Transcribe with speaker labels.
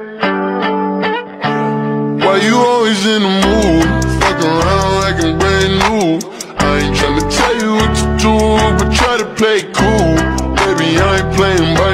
Speaker 1: Why you always in the mood? Fuck around like I'm brand new. I ain't tryna tell you what to do, but try to play cool. Baby, I ain't playing by